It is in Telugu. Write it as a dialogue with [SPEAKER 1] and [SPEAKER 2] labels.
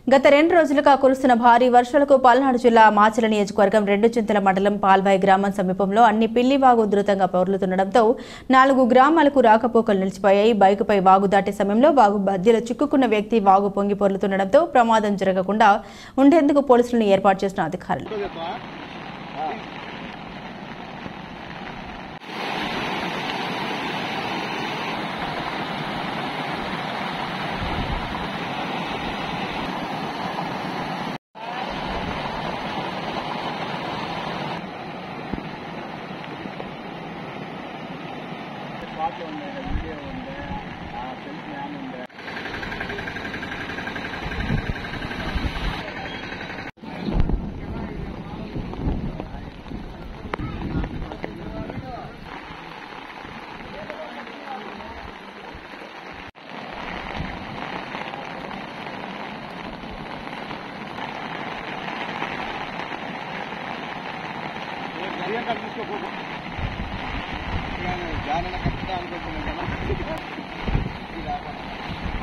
[SPEAKER 1] గత 2 రోజులుగా కురుస్తున్న భారీ వర్షాలకు పల్నాడు జిల్లా మాచల నియోజకవర్గం రెండుచింతల మండలం పాల్వాయి గ్రామం సమీపంలో అన్ని పిల్లివాగు ఉధృతంగా పొర్లుతుండటంతో 4 గ్రామాలకు రాకపోకలు నిలిచిపోయాయి. బైకుపై వాగు దాటే సమయంలో వాగు మధ్యలో చిక్కుకున్న వ్యక్తి వాగు పొంగి పొర్లుతుండటంతో ప్రమాదం జరగకుండా ఉండేందుకు పోలీసులను ఏర్పాటు చేసిన అధికారులు
[SPEAKER 2] వీడియో ఉంది సెల్ఫ్ మ్యాన్ ఉంది జానన కట్ట అనుకుంటున్నాను